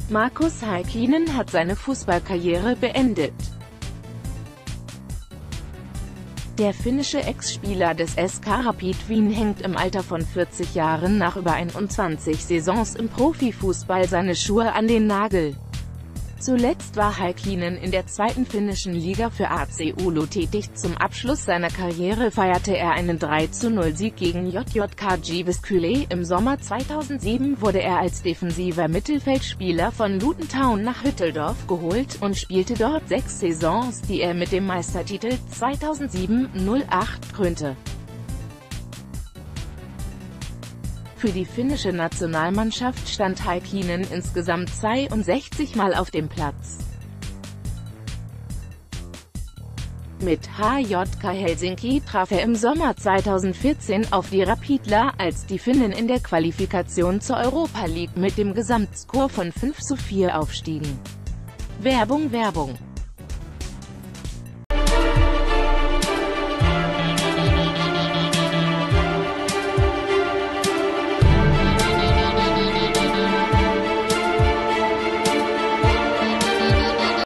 Markus Häkkinen hat seine Fußballkarriere beendet. Der finnische Ex-Spieler des SK Rapid Wien hängt im Alter von 40 Jahren nach über 21 Saisons im Profifußball seine Schuhe an den Nagel. Zuletzt war Häkkinen in der zweiten finnischen Liga für AC Oulu tätig. Zum Abschluss seiner Karriere feierte er einen 3:0-Sieg gegen JJK Jyväskylä. Im Sommer 2007 wurde er als defensiver Mittelfeldspieler von Luton Town nach Hütteldorf geholt und spielte dort 6 Saisons, die er mit dem Meistertitel 2007-08 krönte. Für die finnische Nationalmannschaft stand Häkkinen insgesamt 62 Mal auf dem Platz. Mit HJK Helsinki traf er im Sommer 2014 auf die Rapidler, als die Finnen in der Qualifikation zur Europa League mit dem Gesamtscore von 5:4 aufstiegen. Werbung